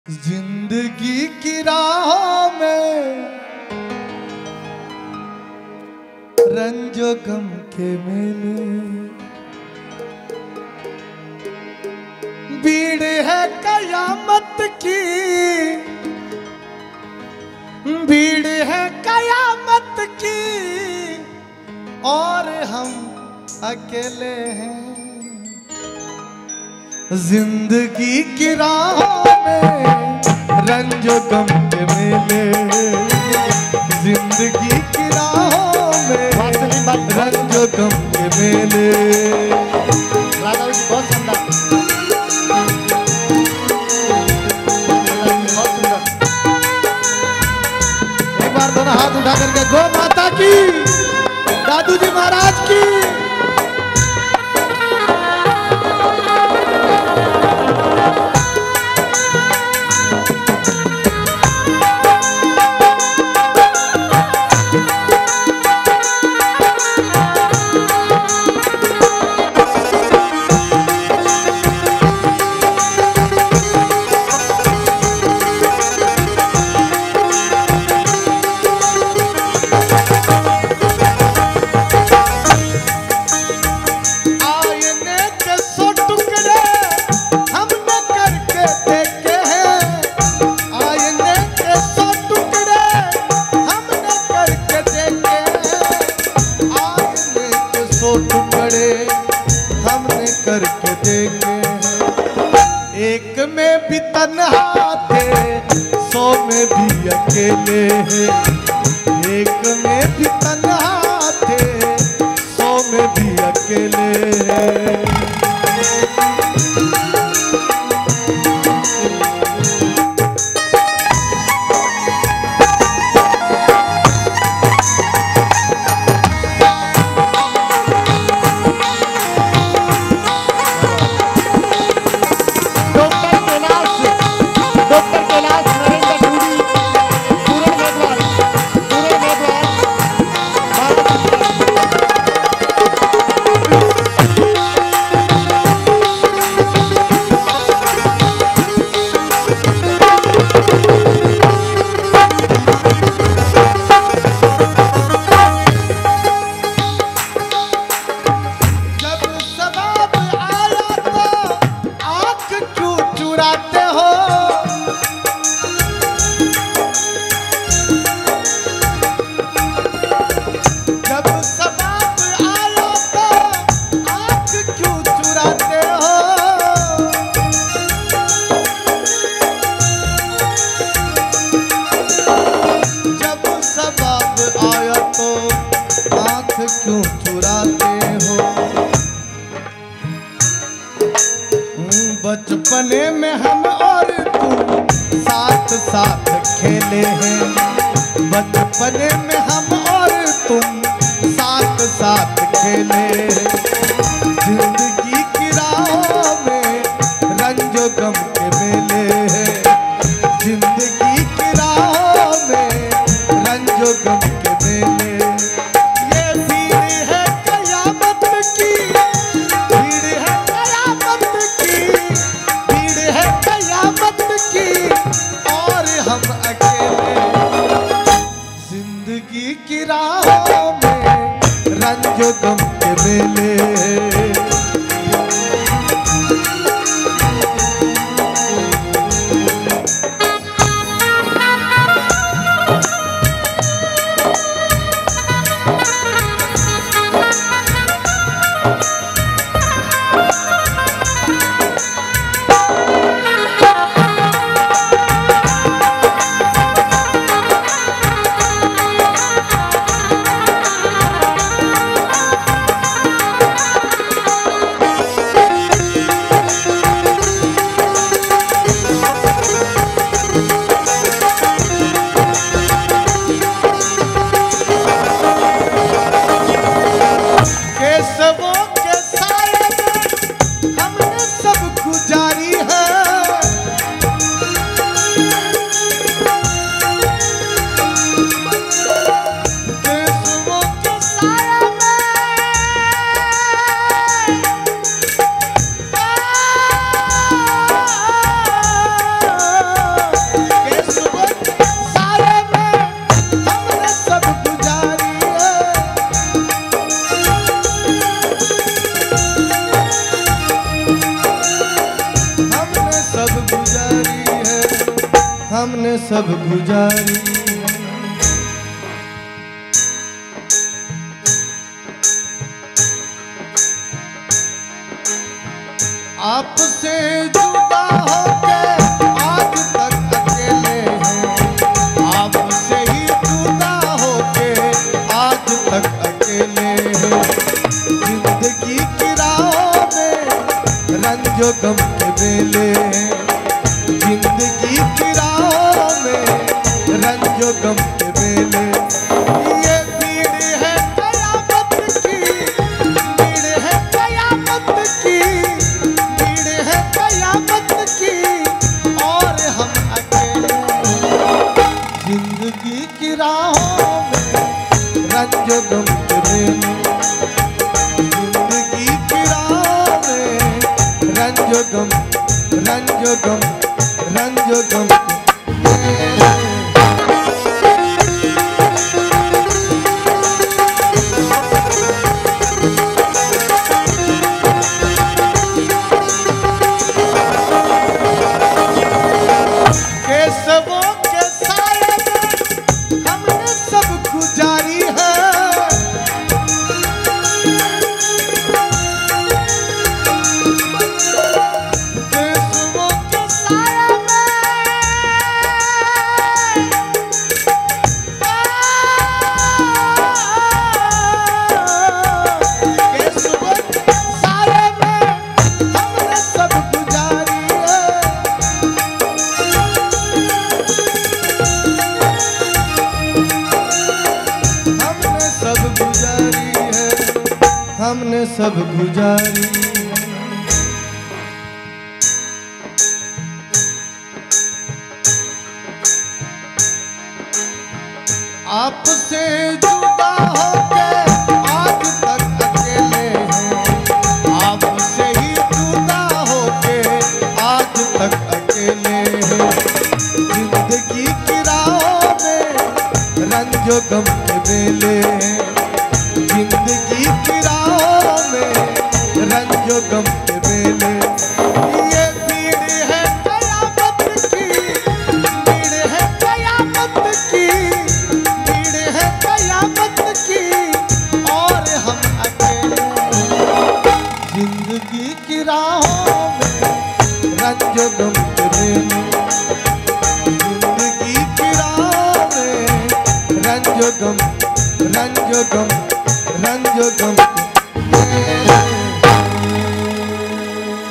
जिंदगी की राह में रंजो गम के मेले, भीड़ है कयामत की, भीड़ है कयामत की, और हम अकेले हैं। जिंदगी की राह में रंजो गम के मेले, जिंदगी की राह में रंजो गम के मेले। राधा जी बहुत सुंदर, बहुत सुंदर। एक बार दोनों हाथ उठा करके गौ माता की, दादू जी महाराज की। हमने करके देखे हैं, एक में भी तन्हा थे, 100 में भी अकेले हैं। एक में भी तन्हा थे, 100 में भी अकेले हैं। क्यों चुराते हो? बचपने में हम और तुम साथ साथ खेले हैं, बचपने में हम और तुम साथ साथ खेले। जिंदगी की राह में रंजो गम के मेले हैं, जिंदगी की राह में रंजो गम के मेले। जिंदगी की राह में रंजो गम के मेले। हमने सब गुजारी। आपसे जुदा होके आज तक अकेले हैं, आपसे ही जुदा होके आज तक अकेले हैं। जिंदगी की राहों में रंजो गम के बेले हैं, जिंदगी की राहों में रंजो गम के बेले। ये भीड़ है कयामत की, भीड़ है कयामत की, भीड़ है कयामत की, और हम अकेले। जिंदगी की राहों में रंजो गम के बेले, जिंदगी की राहों में रंजो गम, रंजो गम, रंजो गम। केसवों के साए में हमने सब गुजारी है, केसवों के साए केसवों के साए में हमने सब गुजारी है। हमने सब गुजारी है, हमने सब गुजारी। आपसे जुदा होके आज तक अकेले हैं, आपसे ही जुदा होके आज तक अकेले हैं। जिंदगी की राहों में रंजो गम के बेले हैं, जिंदगी की राहों में रंजो गम के बेले। ये भीड़ है कयामत की, भीड़ है कयामत की, भीड़ है कयामत की, और हम अकेले। जिंदगी की राहों में रंजो गम के बेले, जिंदगी की राहों में रंजो गम, रंजो गम, रंजो गम।